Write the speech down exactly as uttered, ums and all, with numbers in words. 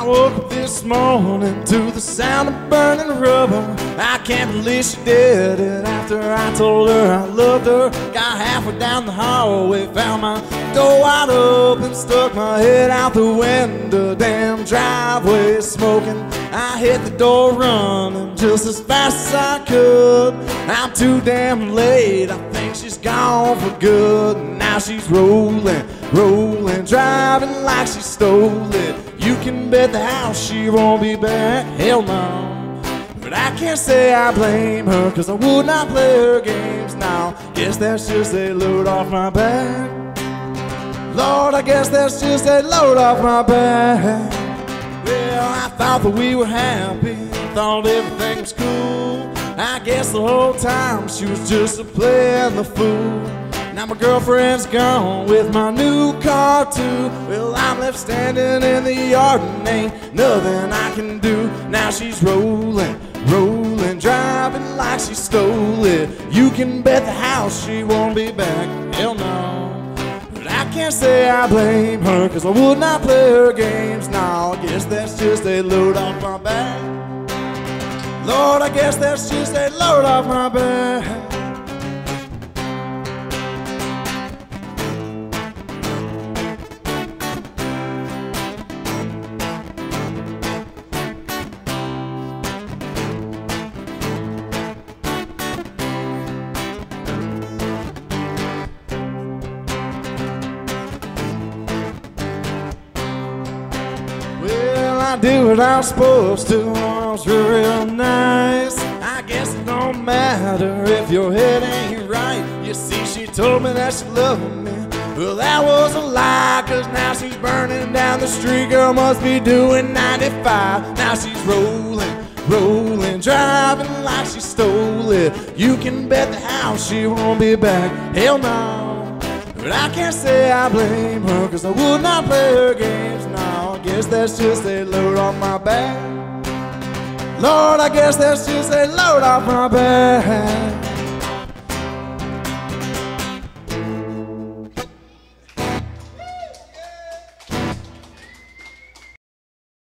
I woke up this morning to the sound of burning rubber. I can't believe she did it after I told her I loved her. Got halfway down the hallway, found my door wide open, stuck my head out the window. Damn driveway smoking. I hit the door running just as fast as I could. I'm too damn late, I think she's gone for good. Now she's rolling, rolling, driving like she stole it. You can bet the house she won't be back, hell no. But I can't say I blame her, cause I would not play her games now. Guess that's just a load off my back. Lord, I guess that's just a load off my back. Well, I thought that we were happy, thought everything was cool. I guess the whole time she was just a playing the fool. Now my girlfriend's gone with my new car too. Well, I'm left standing in the yard and ain't nothing I can do. Now she's rolling, rolling, driving like she stole it. You can bet the house she won't be back, hell no. But I can't say I blame her, cause I would not play her games now. I guess that's just a load off my back. Lord, I guess that's just a load off my back. I did what I was supposed to, I was real, real nice. I guess it don't matter if your head ain't right. You see, she told me that she loved me. Well, that was a lie, cause now she's burning down the street. Girl must be doing ninety-five. Now she's rolling, rolling, driving like she stole it. You can bet the house she won't be back, hell no. But I can't say I blame her, cause I would not play her games now. I guess that's just a load off my back. Lord, I guess that's just a load off my back.